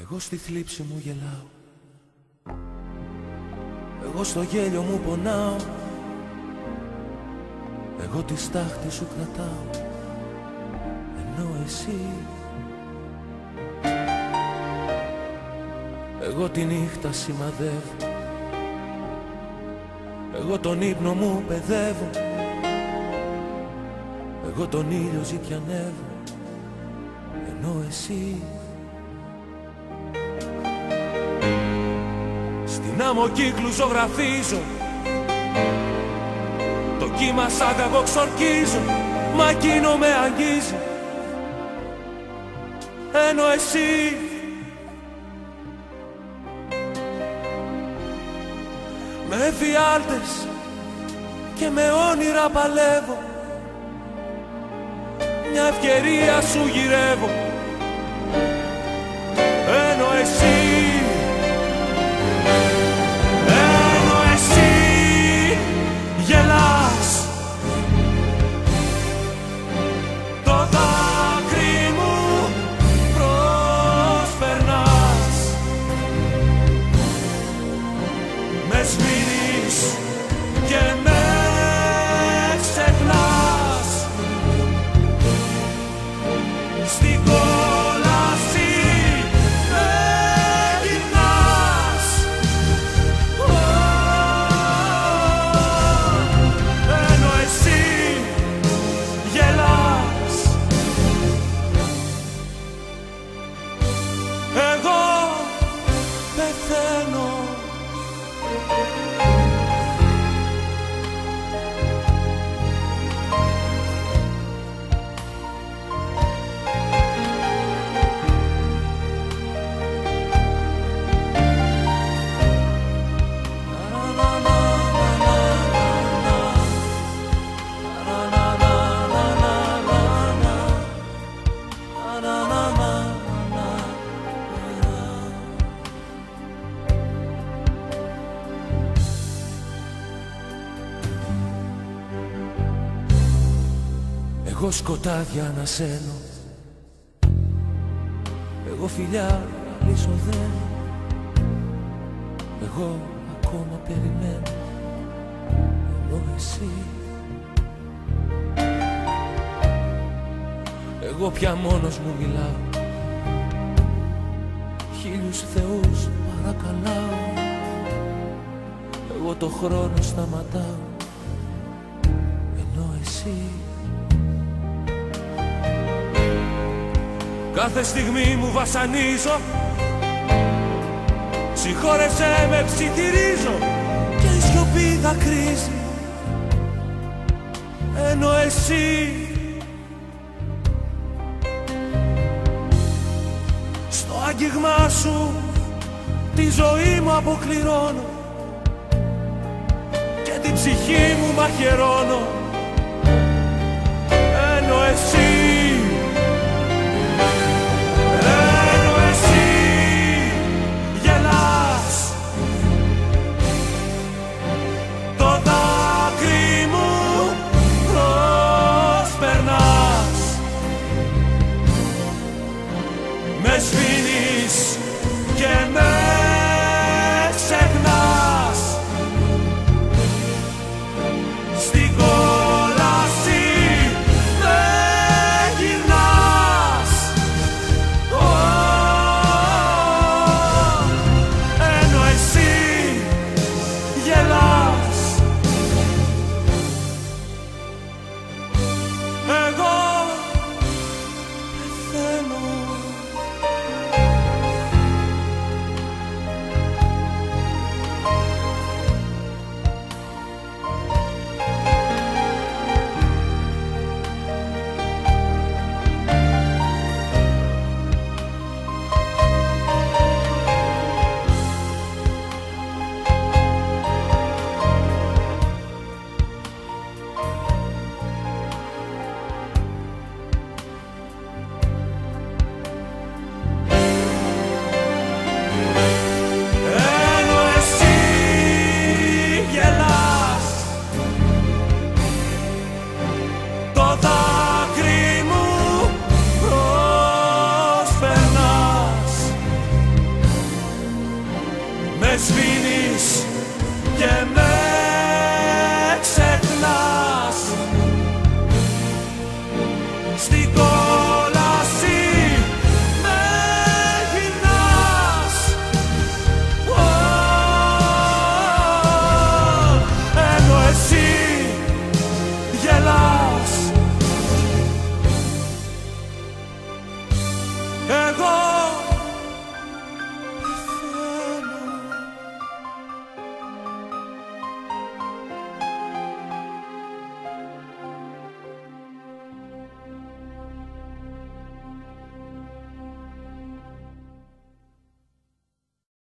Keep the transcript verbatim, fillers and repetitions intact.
Εγώ στη θλίψη μου γελάω, εγώ στο γέλιο μου πονάω, εγώ τη στάχτη σου κρατάω, ενώ εσύ εγώ τη νύχτα σημαδεύω, εγώ τον ύπνο μου παιδεύω, εγώ τον ήλιο ζητιανεύω, ενώ εσύ στην άμμο κύκλου ζωγραφίζω, το κύμα σαν καγό ξορκίζω, μα εκείνο με αγγίζει, ενώ εσύ με εφιάλτες και με όνειρα παλεύω, μια ευκαιρία σου γυρεύω, ενώ εσύ ενώ εσύ γελάς, το δάκρυ μου προσπερνάς, με σβήνεις και με ξεχνάς, στην κόλαση με γυρνάς, ενώ εσύ γελάς, εγώ πεθαίνω. Εγώ σκοτάδια ανασένω, εγώ φιλιά αλυσοδένω, εγώ ακόμα περιμένω, ενώ εσύ εγώ πια μόνος μου μιλάω, χίλιους θεούς παρακαλάω, εγώ το χρόνο σταματάω, ενώ εσύ κάθε στιγμή μου βασανίζω, συγχώρεσέ με ψιθυρίζω και η σιωπή δακρύζει, ενώ εσύ στο άγγιγμά σου τη ζωή μου αποκληρώνω και την ψυχή μου μαχαιρώνω, ενώ εσύ με σβήνεις και με ξεχνάς, στην κόλαση με μυστικό.